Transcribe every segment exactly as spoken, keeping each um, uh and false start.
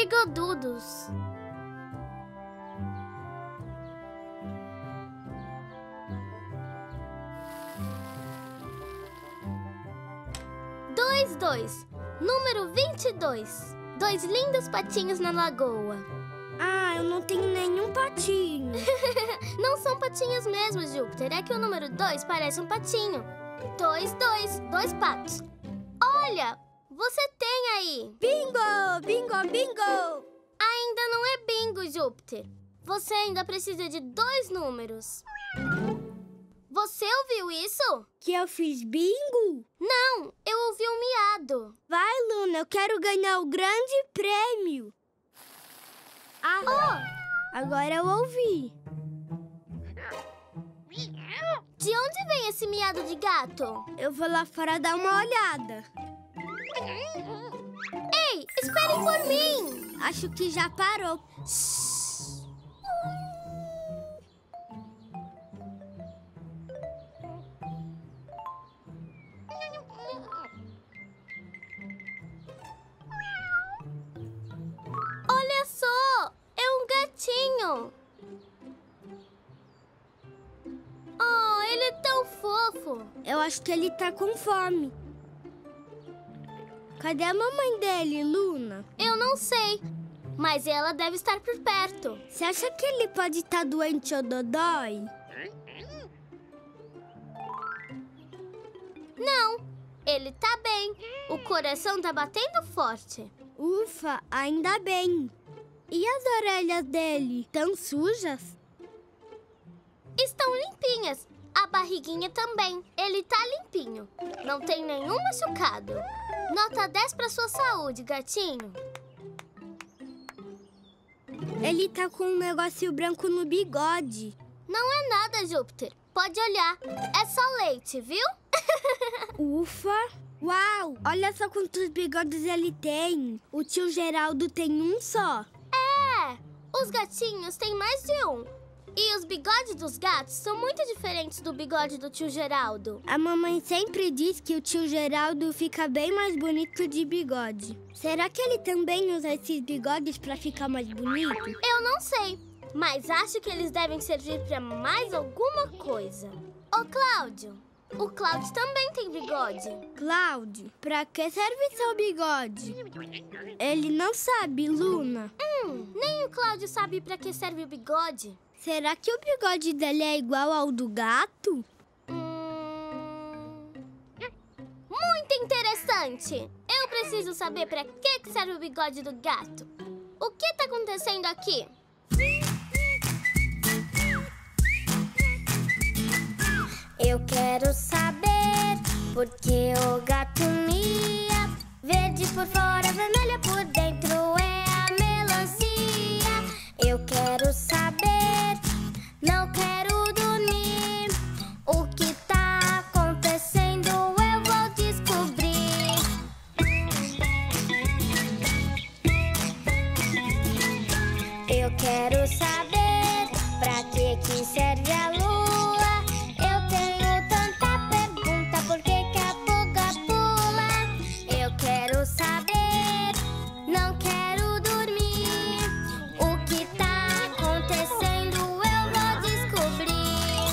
bigodudos. Dois, dois. Número vinte e dois. Dois lindos patinhos na lagoa. Ah, eu não tenho nenhum patinho. Não são patinhos mesmo, Júpiter. É que o número dois parece um patinho. Dois, dois. Dois patos. Olha, você tem aí. Bingo! Bingo, bingo! Ainda não é bingo, Júpiter. Você ainda precisa de dois números. Você ouviu isso? Que eu fiz bingo? Não, eu ouvi um miado. Vai, Luna, eu quero ganhar o grande prêmio. Ah, Oh! Agora eu ouvi. De onde vem esse miado de gato? Eu vou lá fora dar uma olhada. Ei, esperem por mim! Acho que já parou. Olha só! É um gatinho! Oh, ele é tão fofo! Eu acho que ele tá com fome. Cadê a mamãe dele, Luna? Eu não sei, mas ela deve estar por perto. Você acha que ele pode estar doente ou dodói? Não, ele tá bem. O coração tá batendo forte. Ufa, ainda bem. E as orelhas dele, tão sujas? Estão limpinhas. A barriguinha também. Ele tá limpinho. Não tem nenhum machucado. Nota dez pra sua saúde, gatinho. Ele tá com um negocinho branco no bigode. Não é nada, Júpiter. Pode olhar. É só leite, viu? Ufa! Uau! Olha só quantos bigodes ele tem. O tio Geraldo tem um só. É! Os gatinhos têm mais de um. E os bigodes dos gatos são muito diferentes do bigode do tio Geraldo. A mamãe sempre diz que o tio Geraldo fica bem mais bonito de bigode. Será que ele também usa esses bigodes pra ficar mais bonito? Eu não sei, mas acho que eles devem servir pra mais alguma coisa. Ô, Cláudio, o Cláudio também tem bigode. Cláudio, pra que serve seu bigode? Ele não sabe, Luna. Hum, nem o Cláudio sabe pra que serve o bigode. Será que o bigode dele é igual ao do gato? Hum... Muito interessante! Eu preciso saber pra que que serve o bigode do gato. O que tá acontecendo aqui? Eu quero saber por que o gato mia. Verde por fora, vermelha por dentro é a melancia. Eu quero saber, não quero dormir. O que tá acontecendo eu vou descobrir. Eu quero saber pra que que serve a lua. Eu tenho tanta pergunta, por que que a pulga pula? Eu quero saber, não quero dormir. O que tá acontecendo eu vou descobrir.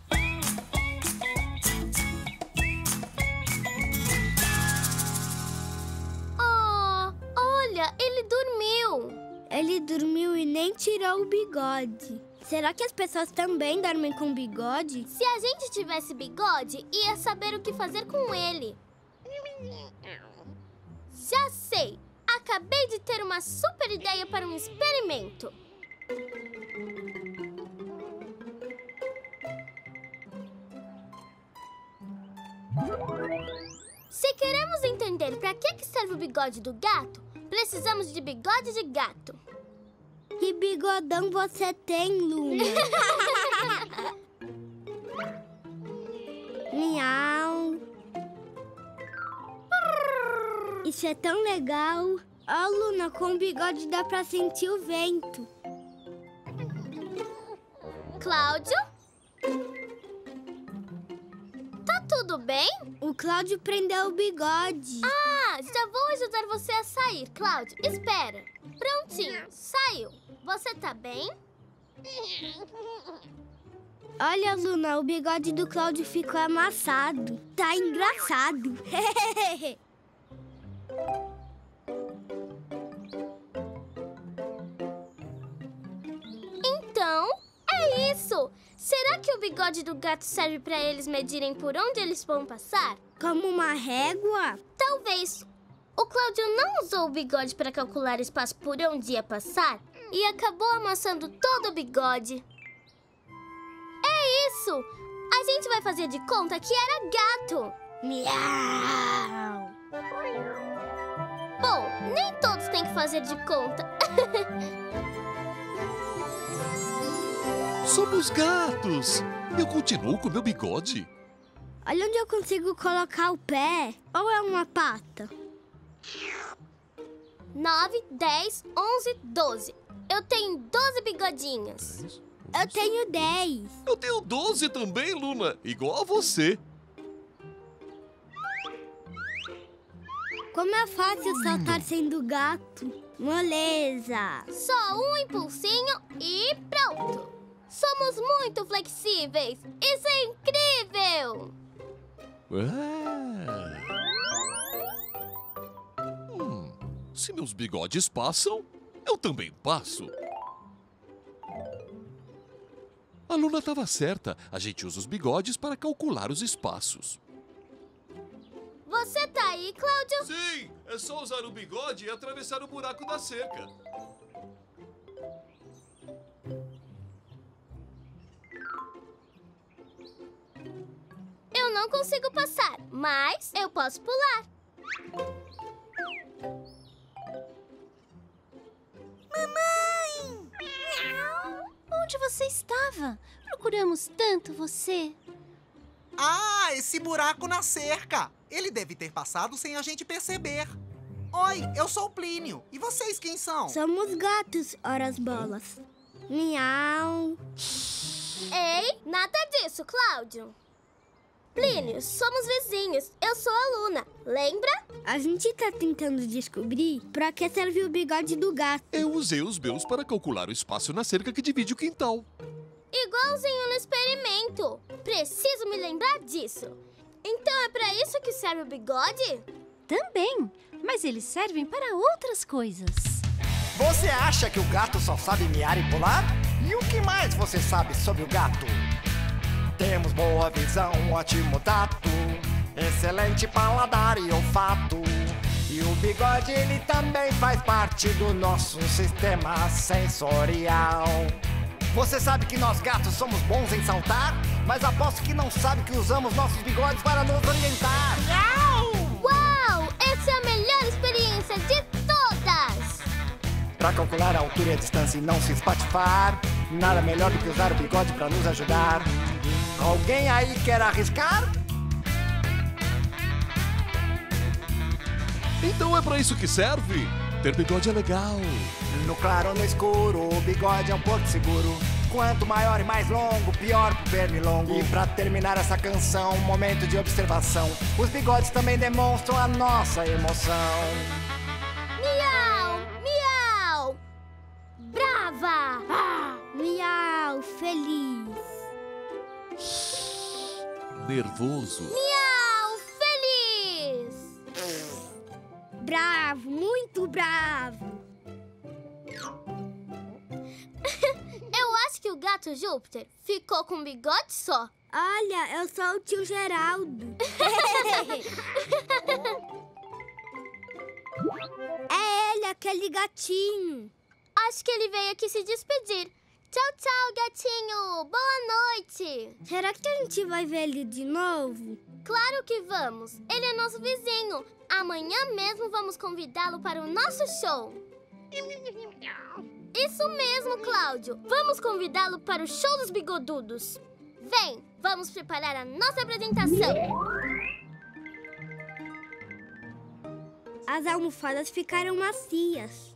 Oh, olha, ele dormiu. Ele dormiu e nem tirou o bigode. Será que as pessoas também dormem com bigode? Se a gente tivesse bigode, ia saber o que fazer com ele. Já sei! Acabei de ter uma super ideia para um experimento. Se queremos entender para que que serve o bigode do gato, precisamos de bigode de gato. Que bigodão você tem, Luna? Miau. Isso é tão legal. Ó, Luna, com o bigode dá pra sentir o vento. Cláudio? Tá tudo bem? O Cláudio prendeu o bigode. Ah, já vou ajudar você a sair, Cláudio. Espera. Prontinho, saiu. Você tá bem? Olha, Luna, o bigode do Cláudio ficou amassado. Tá engraçado. Então, é isso! Será que o bigode do gato serve pra eles medirem por onde eles vão passar? Como uma régua? Talvez. O Cláudio não usou o bigode para calcular espaço por onde ia passar e acabou amassando todo o bigode. É isso! A gente vai fazer de conta que era gato. Miau! Bom, nem todos têm que fazer de conta. Somos gatos! Eu continuo com meu bigode. Olha onde eu consigo colocar o pé. Ou é uma pata? Nove, dez, onze, doze. Eu tenho doze bigodinhos. Eu tenho dez. Eu tenho doze também, Luna. Igual a você. Como é fácil saltar sendo gato. Moleza. Só um impulsinho e pronto. Somos muito flexíveis. Isso é incrível. Ah. Hum, se meus bigodes passam, eu também passo. A Luna estava certa. A gente usa os bigodes para calcular os espaços. Você tá aí, Cláudio? Sim, é só usar o bigode e atravessar o buraco da cerca. Eu não consigo passar, mas eu posso pular. Mamãe! Onde você estava? Procuramos tanto você. Ah, esse buraco na cerca! Ele deve ter passado sem a gente perceber. Oi, eu sou o Plínio. E vocês quem são? Somos gatos, horas bolas. Miau. Ei, nada disso, Cláudio. Plínio, somos vizinhos. Eu sou a Luna, lembra? A gente tá tentando descobrir pra que serve o bigode do gato. Eu usei os meus para calcular o espaço na cerca que divide o quintal. Igualzinho no experimento. Preciso me lembrar disso. Então é pra isso que serve o bigode? Também, mas eles servem para outras coisas. Você acha que o gato só sabe miar e pular? E o que mais você sabe sobre o gato? Temos boa visão, um ótimo tato, excelente paladar e olfato. E o bigode, ele também faz parte do nosso sistema sensorial. Você sabe que nós gatos somos bons em saltar? Mas aposto que não sabe que usamos nossos bigodes para nos orientar. Uau! Essa é a melhor experiência de todas! Para calcular a altura e a distância e não se espatifar, nada melhor do que usar o bigode para nos ajudar. Alguém aí quer arriscar? Então é para isso que serve? Ter bigode é legal. No claro ou no escuro, o bigode é um porto seguro. Quanto maior e mais longo, pior pro pernilongo. E pra terminar essa canção, um momento de observação. Os bigodes também demonstram a nossa emoção. Miau! Miau! Brava! Ah, miau, feliz. Nervoso. Miau! Feliz! Bravo, muito bravo. Eu acho que o gato Júpiter ficou com um bigode só. Olha, eu sou o tio Geraldo. É ele, aquele gatinho. Acho que ele veio aqui se despedir. Tchau, tchau, gatinho. Boa noite. Será que a gente vai ver ele de novo? Claro que vamos. Ele é nosso vizinho. Amanhã mesmo vamos convidá-lo para o nosso show. Isso mesmo, Cláudio. Vamos convidá-lo para o show dos bigodudos. Vem, vamos preparar a nossa apresentação. As almofadas ficaram macias.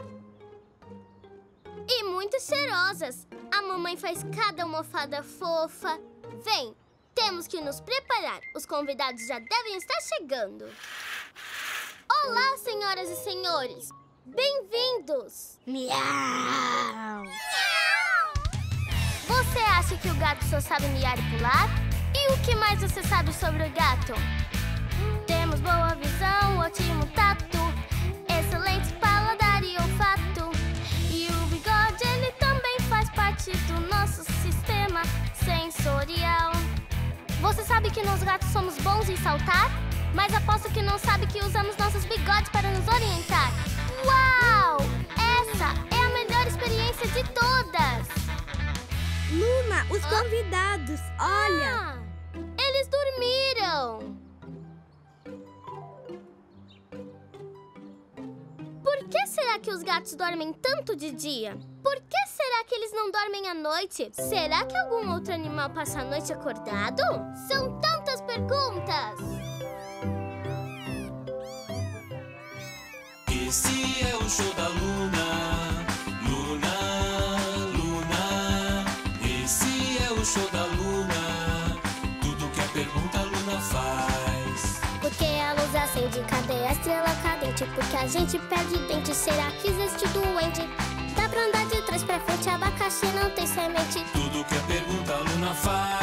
E muito cheirosas. A mamãe faz cada almofada fofa. Vem, temos que nos preparar. Os convidados já devem estar chegando. Olá, senhoras e senhores. Bem-vindos! Miau! Você acha que o gato só sabe miar e pular? E o que mais você sabe sobre o gato? Temos boa visão, ótimo tato, excelente paladar e olfato. E o bigode, ele também faz parte do nosso sistema sensorial. Você sabe que nós gatos somos bons em saltar? Mas aposto que não sabe que usamos nossos bigodes para nos orientar. Uau! Essa é a melhor experiência de todas! Luna, os convidados, olha! Ah, eles dormiram! Por que será que os gatos dormem tanto de dia? Por que será que eles não dormem à noite? Será que algum outro animal passa a noite acordado? São tantas perguntas! Esse é o show da Luna, Luna, Luna. Esse é o show da Luna, tudo que a pergunta a Luna faz. Porque a luz acende, cadê a estrela cadente? Porque a gente perde dente, será que existe doente? Dá pra andar de trás pra frente, abacaxi não tem semente. Tudo que a pergunta a Luna faz.